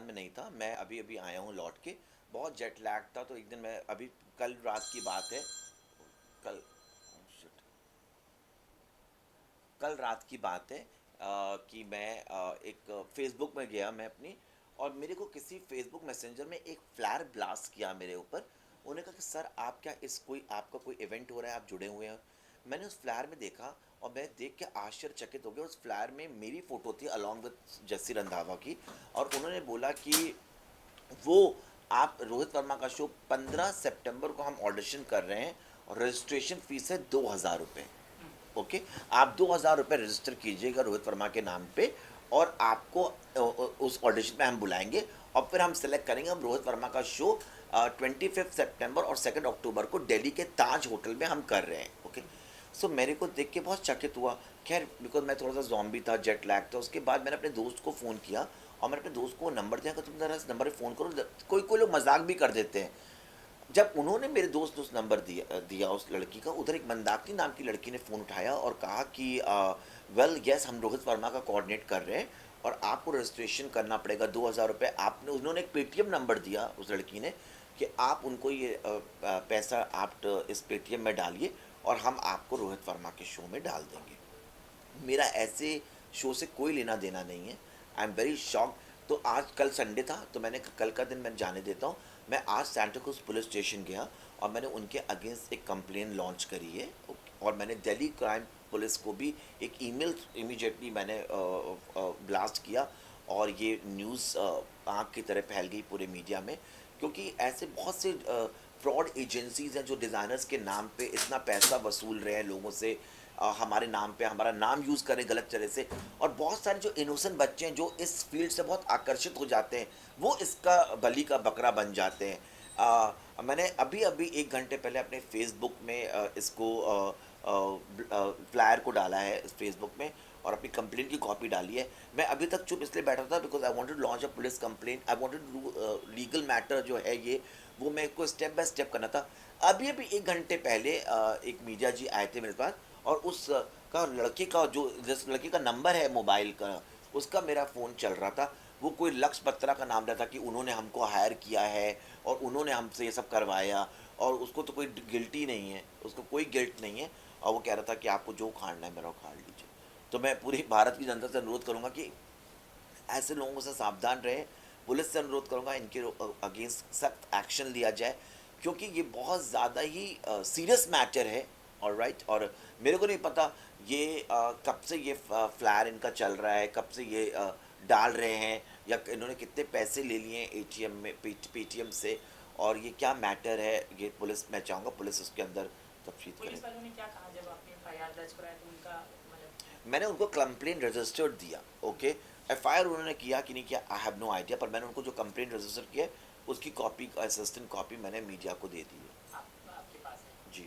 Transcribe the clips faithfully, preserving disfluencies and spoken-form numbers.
में नहीं था, मैं अभी अभी आया हूँ लौट के। बहुत जेट लैग था, तो एक दिन मैं अभी कल रात की बात है। कल शिट कल रात की बात है अ, कि मैं अ, एक फेसबुक में गया मैं अपनी, और मेरे को किसी फेसबुक मैसेंजर में एक फ्लैर ब्लास्ट किया मेरे ऊपर। उन्होंने कहा कि सर आप क्या इस कोई आपका कोई इवेंट हो रहा है, आप जुड़े हुए हैं। मैंने उस फ्लैर में देखा और मैं देख के आश्चर्यचकित हो गया। उस फ्लैर में मेरी फ़ोटो थी अलॉन्ग विद जस्सी रंधावा की, और उन्होंने बोला कि वो आप रोहित वर्मा का शो पंद्रह सितंबर को हम ऑडिशन कर रहे हैं, और रजिस्ट्रेशन फीस है दो हज़ार रुपये। ओके, आप दो हज़ार रुपये रजिस्टर कीजिएगा रोहित वर्मा के नाम पे, और आपको अ, अ, उस ऑडिशन में हम बुलाएंगे, और फिर हम सेलेक्ट करेंगे। हम रोहित वर्मा का शो ट्वेंटी फिफ्थ सेप्टेम्बर और सेकेंड अक्टूबर को दिल्ली के ताज होटल में हम कर रहे हैं। ओके, सो मेरे को देख के बहुत चकित हुआ। खैर बिकॉज मैं थोड़ा सा जॉम्बी था, जेट लैग था। उसके बाद मैंने अपने दोस्त को फ़ोन किया, और मैंने अपने दोस्त को नंबर दिया कि तुम ज़रा इस नंबर पे फ़ोन करो। कोई कोई लोग मजाक भी कर देते हैं। जब उन्होंने मेरे दोस्त दोस्त नंबर दिया दिया उस लड़की का, उधर एक मंदाकिनी नाम की लड़की ने फ़ोन उठाया और कहा कि वेल यस, हम रोहित वर्मा का कोऑर्डिनेट कर रहे हैं, और आपको रजिस्ट्रेशन करना पड़ेगा दो हज़ार रुपये। आपने उन्होंने एक पेटीएम नंबर दिया उस लड़की ने कि आप उनको ये अ, अ, पैसा आप ट- इस पेटीएम में डालिए, और हम आपको रोहित वर्मा के शो में डाल देंगे। मेरा ऐसे शो से कोई लेना देना नहीं है। I am very shock. तो आज कल संडे था, तो मैंने कहा, कल का दिन मैं जाने देता हूँ। मैं आज सैंटा क्रूज पुलिस स्टेशन गया, और मैंने उनके अगेंस्ट एक कंप्लेन लॉन्च करी है। और मैंने दिल्ली क्राइम पुलिस को भी एक ईमेल इमीडिएटली मैंने ब्लास्ट किया, और ये न्यूज़ आग की तरह फैल गई पूरे मीडिया में। क्योंकि ऐसे बहुत से फ्रॉड एजेंसीज हैं जो डिज़ाइनर्स के नाम पे इतना पैसा वसूल रहे हैं लोगों से, अ, हमारे नाम पे हमारा नाम यूज़ करें गलत तरह से। और बहुत सारे जो इनोसेंट बच्चे हैं जो इस फील्ड से बहुत आकर्षित हो जाते हैं, वो इसका बलि का बकरा बन जाते हैं। अ, मैंने अभी अभी एक घंटे पहले अपने फेसबुक में अ, इसको फ्लायर को डाला है इस फेसबुक में, और अपनी कंप्लेंट की कॉपी डाली है। मैं अभी तक चुप इसलिए बैठा था because I wanted to launch a police complaint, I wanted to do legal matter जो है ये, वो मेरे को स्टेप बाय स्टेप करना था। अभी अभी एक घंटे पहले अ, एक मीडिया जी आए थे मेरे पास, और उस अ, का लड़के का जो जिस लड़के का नंबर है मोबाइल का, उसका मेरा फ़ोन चल रहा था। वो कोई लक्ष्य बत्रा का नाम रहता कि उन्होंने हमको हायर किया है, और उन्होंने हमसे ये सब करवाया, और उसको तो कोई गिल्टी नहीं है, उसको कोई गिल्ट नहीं है। और वो कह रहा था कि आपको जो उखाड़ना है मेरा उखाड़ लीजिए। तो मैं पूरी भारत की जनता से अनुरोध करूंगा कि ऐसे लोगों से सावधान रहें। पुलिस से अनुरोध करूंगा इनके अगेंस्ट सख्त एक्शन लिया जाए, क्योंकि ये बहुत ज़्यादा ही सीरियस मैटर है। और राइट, और मेरे को नहीं पता ये अ, कब से ये फ्लैर इनका चल रहा है, कब से ये अ, डाल रहे हैं, या इन्होंने कितने पैसे ले लिए हैं एटीएम में, पेटीएम से, और ये क्या मैटर है। ये पुलिस, मैं चाहूँगा पुलिस उसके अंदर तफ्तीश करे। पुलिस वालों ने क्या कहा जब आपने एफ आई आर दर्ज कराया तो उनका मतलब? मैंने उनको कंप्लेंट रजिस्टर्ड दिया। ओके, एफ आई आर उन्होंने किया कि नहीं किया, आई हैव नो आइडिया, पर मैंने उनको जो कंप्लेंट रजिस्टर किया है, उसकी कॉपी, असिस्टेंट कॉपी मैंने मीडिया को दे दी है। आप, आपके पास है? जी।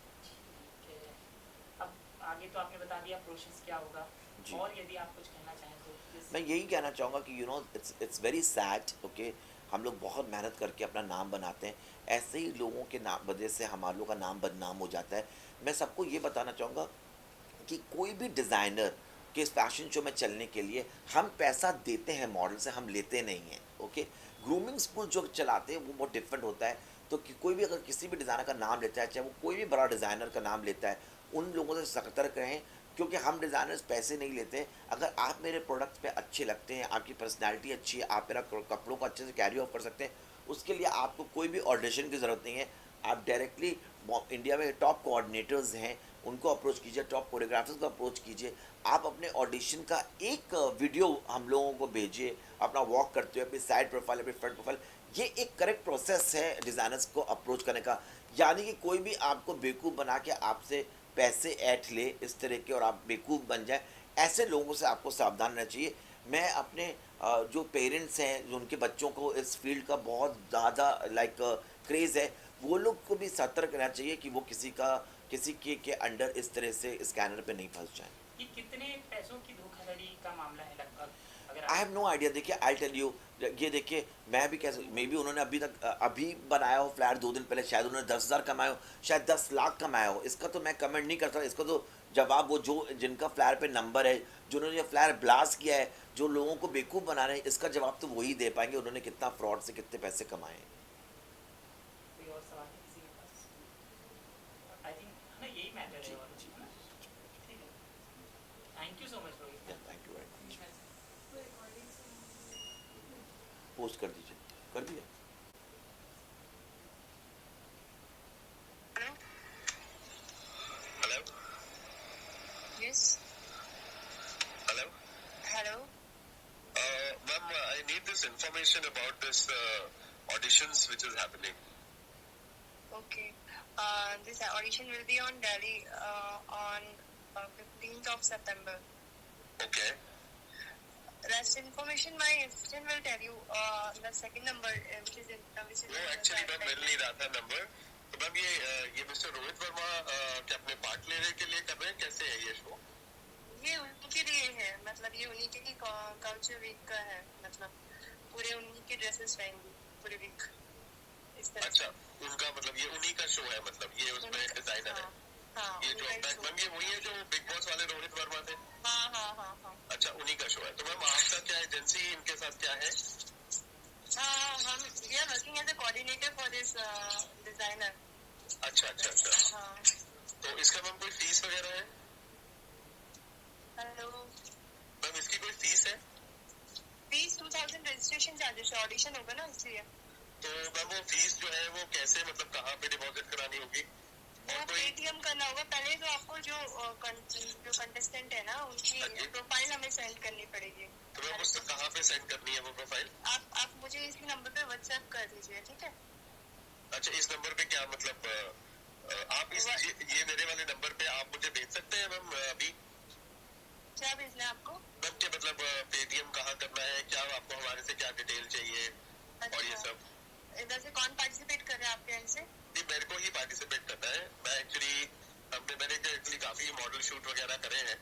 ठीक है। अब आगे तो आपने बता दिया प्रोसेस क्या होगा, जी, और यदि आप कुछ कहना चाहें तो प्लीज। मैं यही कहना चाहूँगा कि you know it's it's very sad. Okay, हम लोग बहुत मेहनत करके अपना नाम बनाते हैं, ऐसे ही लोगों के नाम वजह से हमारे लोग का नाम बदनाम हो जाता है। मैं सबको ये बताना चाहूँगा कि कोई भी डिज़ाइनर के इस फैशन शो में चलने के लिए हम पैसा देते हैं मॉडल से, हम लेते नहीं हैं। ओके, ग्रूमिंग स्कूल जो चलाते हैं वो बहुत डिफरेंट होता है। तो कि कोई भी अगर किसी भी डिज़ाइनर का नाम लेता है, चाहे वो कोई भी बड़ा डिज़ाइनर का नाम लेता है, उन लोगों से सतर्क रहें, क्योंकि हम डिज़ाइनर्स पैसे नहीं लेते। अगर आप मेरे प्रोडक्ट्स पे अच्छे लगते हैं, आपकी पर्सनैलिटी अच्छी है, आप मेरा कपड़ों को अच्छे से कैरी ऑफ कर सकते हैं, उसके लिए आपको कोई भी ऑडिशन की ज़रूरत नहीं है। आप डायरेक्टली इंडिया में टॉप कोऑर्डिनेटर्स हैं, उनको अप्रोच कीजिए, टॉप कोरियोग्राफर्स को अप्रोच कीजिए। आप अपने ऑडिशन का एक वीडियो हम लोगों को भेजिए, अपना वॉक करते हुए, अपनी साइड प्रोफाइल, अपनी फ्रंट प्रोफाइल। ये एक करेक्ट प्रोसेस है डिज़ाइनर्स को अप्रोच करने का। यानी कि कोई भी आपको बेवकूफ़ बना के आपसे पैसे ऐंठ ले इस तरह के, और आप बेवकूफ़ बन जाए, ऐसे लोगों से आपको सावधान रहना चाहिए। मैं अपने अ, जो पेरेंट्स हैं, जो उनके बच्चों को इस फील्ड का बहुत ज़्यादा लाइक क्रेज़ है, वो लोग को भी सतर्क रहना चाहिए कि वो किसी का किसी के के अंडर इस तरह से स्कैनर पे नहीं फंस जाए। ये कितने पैसों की धोखाधड़ी का मामला है लगभग, अगर आई आप? Have no idea. देखिए, आई टेल यू, ये देखिए, मैं भी कैसे, मे बी उन्होंने अभी तक अभी बनाया हो फ्लैट दो दिन पहले, शायद उन्होंने दस हज़ार कमाए हो, शायद दस लाख कमाया हो, इसका तो मैं कमेंट नहीं करता। इसको तो जवाब वो जो जिनका फ्लायर पे नंबर है, जिन्होंने ये फ्लायर ब्लास्ट किया है, जो लोगों को बेवकूफ़ बना रहे हैं, इसका जवाब तो वही दे पाएंगे उन्होंने कितना फ्रॉड से कितने पैसे कमाए हैं। कोई और सवाल है किसी के पास? आई थिंक है ना, यही मैटर है। और है ना, ठीक है, thank you so much Rohit. Thank you very much. Post कर दीजिए, कर दिया। Hello? Yes. Hello? Hello. Uh, ma'am, I need this information about this uh, auditions which is happening. Okay. Uh, this audition will be on Delhi uh, on uh, fifteenth of September. Okay. Rest information my assistant will tell you. Uh, the second number uh, which is in, uh, which is वो in actually the ma'am मिल नहीं रहा था number. तो ma'am ये uh, ये mister Rohit Verma uh, क्या अपने पार्ट लेने के लिए कर रहे हैं, कैसे है ये शो? ये उनके लिए है, मतलब ये उन्हीं के कल्चर वीक का है, मतलब पूरे उन्हीं के ड्रेसेस रहेंगी पूरे वीक इस तरह। अच्छा, उनका मतलब ये उन्हीं का शो है, मतलब ये उसमें डिजाइनर है। हाँ, ये जो उनका ही मैम ये वही है जो बिग बॉस वाले रोहित वर्मा थे? हाँ हाँ हाँ हाँ। अच्छा, उन्हीं का शो है। तो मैम आपका क्या एजेंसी इनके साथ क्या है? हाँ, हम we are working as a coordinator for this uh, designer. अच्छा अच्छा अच्छा। हाँ। तो इसका मैम कोई फीस वगैरह है? हेलो मैम इसकी कोई फीस है? Fees two thousand registration charges है, ऑडिशन होगा ना इसलिए। तो मैम वो फीस जो है वो कैसे, मतलब कहाँ पे डिपॉजिट करानी होगी? वो पेटीएम करना होगा। पहले तो आपको जो अ, कं- जो कंटेस्टेंट है ना उनकी प्रोफाइल हमें सेंड करनी पड़ेगी। तो मैम उसको कहाँ पे सेंड करनी है वो प्रोफाइल? आप आप मुझे इसी नंबर पे व्हाट्सएप कर दीजिए, ठीक है? अच्छा, इस नंबर पे क्या मतलब अ, अ, आप इस ये, ये मेरे वाले नंबर पे आप मुझे भेज सकते हैं मैम अभी? क्या भेजना है आपको? मैम के मतलब पेटीएम कहाँ करना है, क्या आपको हमारे से क्या डिटेल चाहिए और ये सब? इधर से कौन पार्टिसिपेट कर रहा है आपके एंड से? जी मेरे को ही पार्टिसिपेट करना है। मैं एक्चुअली हमने मैंने एक्चुअली काफी मॉडल शूट वगैरह करे हैं।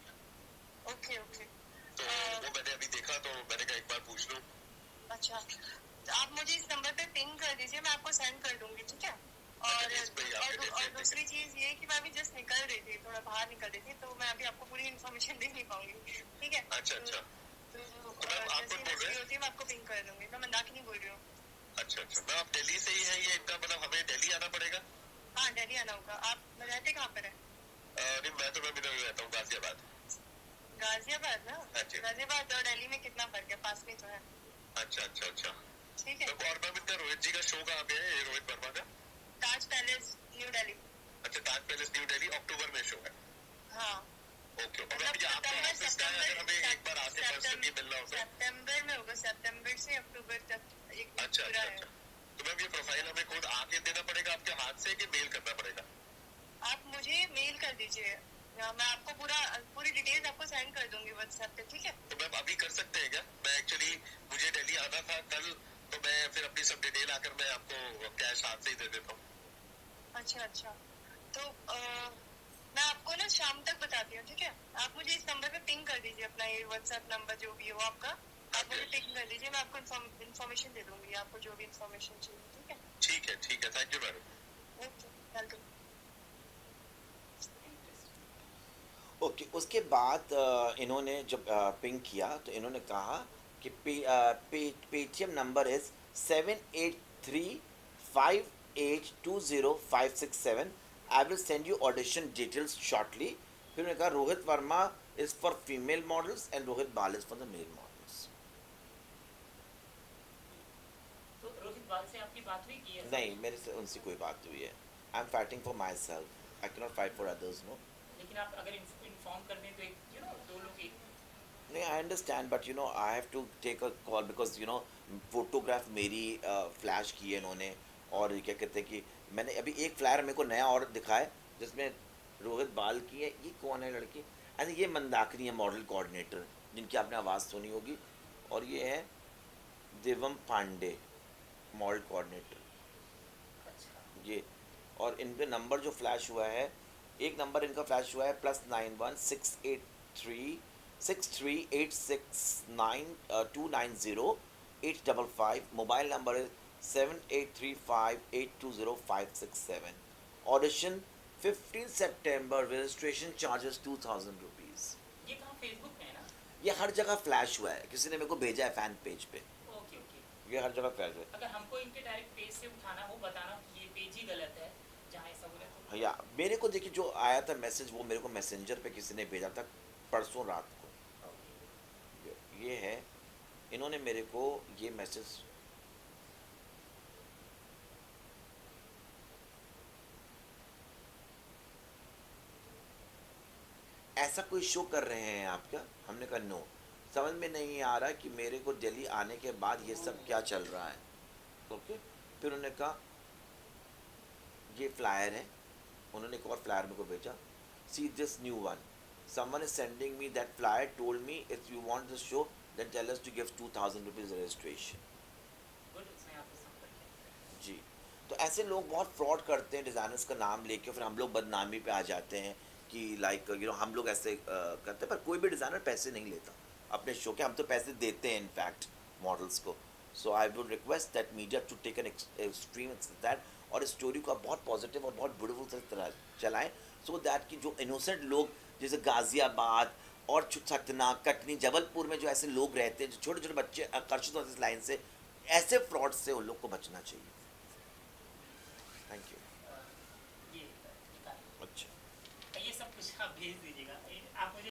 Okay okay. तो वो मैंने अभी देखा तो मैंने कहा एक बार पूछ लूं। अच्छा, तो आप मुझे इस नंबर पे पिंग कर दीजिए, मैं आपको सेंड कर दूंगी, ठीक है? और इस पे ही आप और, detail और भेज दूसरी चीज ये कि मैं अभी जस्ट निकल रही थी, थोड़ा बाहर निकल रही थी, तो मैं अभी आपको पूरी इन्फॉर्मेशन दे नहीं पाऊंगी, ठीक है? अच्छा अच्छा। तो तो मैम अ, आप जैसे कौन ही बोल मैं रहे फ्री हैं? होती है मैं आपको पिंग कर दूंगी। मैं मंदाकिनी बोल रही हूँ। अच्छा अच्छा। मैम आप दिल्ली से ही है ये इनका, मतलब हमें दिल्ली आना पड़ेगा? हाँ, दिल्ली आना होगा। आप रहते कहाँ पर है? अ, नहीं मैं तो मैं इधर रहता हूँ गाजियाबाद। गाजियाबाद ना? हाँ जी। गाजियाबाद और दिल्ली में कितना फर्क है? पास में तो है। अच्छा अच्छा अच्छा। ठीक है। तो और मैम इनका रोहित जी का शो कहाँ पे है, ये रोहित वर्मा का? Taj Palace New Delhi. अच्छा, Taj Palace New Delhi October में शो है। हाँ। ओके। और मैम ये आपका ऑफिस का है, अगर हमें एक बार आके पर्सनली मिलना हो तो? सितंबर में होगा, सितंबर से अक्टूबर तक एक अच्छा पूरा अच्छा है। अच्छा। तो मैम ये प्रोफाइल हमें खुद आके देना पड़ेगा आपके हाथ से कि मेल करना पड़ेगा? आप मुझे मेल कर दीजिए, मैं आपको पूरा पूरी डिटेल्स आपको सेंड कर दूंगी व्हाट्सएप पे, ठीक है? तो मैम अभी कर सकते हैं क्या? मैं एक्चुअली मुझे दिल्ली आना था कल, तो मैं फिर अपनी सब डिटेल आकर मैं आपको कैश हाथ से ही दे देता हूँ। अच्छा अच्छा। तो आ, मैं आपको ना शाम तक बताती हूँ, ठीक है? आप मुझे इस नंबर पे पिंग कर दीजिए अपना ये व्हाट्सएप नंबर जो भी हो आपका, आप मुझे पिंग कर दीजिए, मैं आपको इन्फॉर्मेशन दे दूंगी, आपको जो भी इन्फॉर्मेशन चाहिए, ठीक है? ठीक है ठीक है, thank you madam. Okay, welcome. Okay okay, उसके बाद अ, इन्होंने जब पिंग किया तो इन्होंने कहा कि pay, pay, Paytm number is seven eight three five eight two zero five six seven. I will send you audition details shortly. फिर उन्होंने कहा Rohit Verma is for female models and Rohit Bal is for the male models. तो रोहित बाल से आपकी बात हुई की है? नहीं, मेरे से उनसे कोई बात हुई है। I am fighting for myself, I can not fight for others. No, लेकिन आप अगर इन्फॉर्म कर दें तो एक यू नो दो लोग एक नहीं, I understand but you know I have to take a call because you know photograph मेरी फ्लैश की है इन्होंने। और क्या कहते हैं कि मैंने अभी एक फ्लायर मेरे को नया और दिखाया जिसमें रोहित बाल की है। ये कौन है लड़की? अरे ये मंदाकिनी है, मॉडल कोऑर्डिनेटर, जिनकी आपने आवाज़ सुनी होगी। और ये है दिवम पांडे, मॉडल कोऑर्डिनेटर। अच्छा ये और इनके नंबर जो फ्लैश हुआ है, एक नंबर इनका फ्लैश हुआ है plus nine one six eight three six three eight six nine two nine zero eight double five. Mobile number है seven eight three five eight two zero five six seven. Audition fifteen सितंबर registration charges two thousand rupees. ये कहाँ Facebook में है ना? ये हर जगह फ्लैश हुआ है, किसी ने मेरे को भेजा है फैन पेज पे, ओके ओके। ये हर जगह फ्लैश है। अगर हमको इनके डायरेक्ट पेज से उठाना हो, बताना कि ये पेज ही गलत है जहाँ ऐसा बोला तो भैया मेरे को देखिए जो आया था मैसेज, वो मेरे को मैसेंजर पे किसी ने भेजा था परसों रात को। ओके। ये- ये है, इन्होंने मेरे को ये मैसेज ऐसा कोई शो कर रहे हैं आप क्या? हमने कहा नो, समझ में नहीं आ रहा कि मेरे को दिल्ली आने के बाद ये सब क्या चल रहा है। ओके, फिर उन्होंने कहा ये फ्लायर है, उन्होंने एक और फ्लायर मेरे को भेजा, see this new one, someone is sending me that flyer, told me if you want this show then tell us to give two thousand rupees registration. Good, उसने आपसे संपर्क किया। जी, तो ऐसे लोग बहुत फ्रॉड करते हैं डिज़ाइनर्स का नाम लेके, फिर हम लोग बदनामी पे आ जाते हैं कि लाइक यू नो हम लोग ऐसे uh, करते हैं, पर कोई भी डिज़ाइनर पैसे नहीं लेता अपने शो के, हम तो पैसे देते हैं इनफैक्ट मॉडल्स को। So I would request that media to take an extreme that, और इस स्टोरी को आप बहुत पॉजिटिव और बहुत ब्यूटीफुल से तरह चलाएं, सो दैट कि जो इनोसेंट लोग जैसे गाज़ियाबाद और सतना, कटनी, जबलपुर में जो ऐसे लोग रहते हैं, जो छोटे छोटे बच्चे आकर्षित होते हैं इस लाइन से, ऐसे फ्रॉड से उन लोग को बचना चाहिए। Thank you. अ, ये निकाल। अच्छा, ये सब कुछ आप भेज दीजिएगा, ये आप मुझे